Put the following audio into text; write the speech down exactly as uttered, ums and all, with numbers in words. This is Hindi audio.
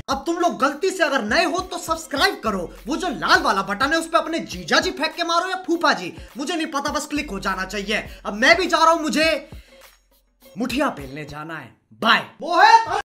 अब तुम लोग गलती से अगर नए हो तो सब्सक्राइब करो, वो जो लाल वाला बटन है उस पर अपने जीजा जी फेंक के मारो या फूफा जी, मुझे नहीं पता, बस क्लिक हो जाना चाहिए। अब मैं भी जा रहा हूं, मुझे मुठिया पेलने जाना है। बाय।